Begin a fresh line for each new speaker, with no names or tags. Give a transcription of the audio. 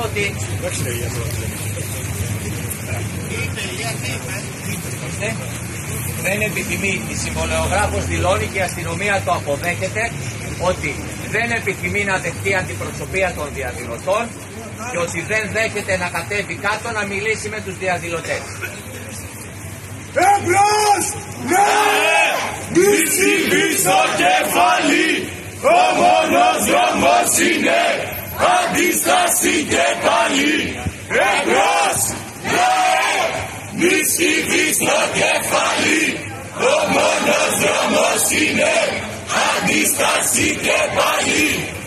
ότι δεν επιθυμεί, η συμβολεογράφος δηλώνει και η αστυνομία το αποδέχεται, ότι δεν επιθυμεί να δεχτεί αντιπροσωπεία των διαδηλωτών και ότι δεν δέχεται να κατέβει κάτω να μιλήσει με τους διαδηλωτές.
Εμπρός! Ναι! Μη συμβεί στο κεφάλι! Ο μόνος δρόμος είναι αντίσταση και πάλι! Εμπρός! Ναι! Μη συμβεί στο κεφάλι! Ο μόνος δρόμος είναι αντίσταση και πάλι!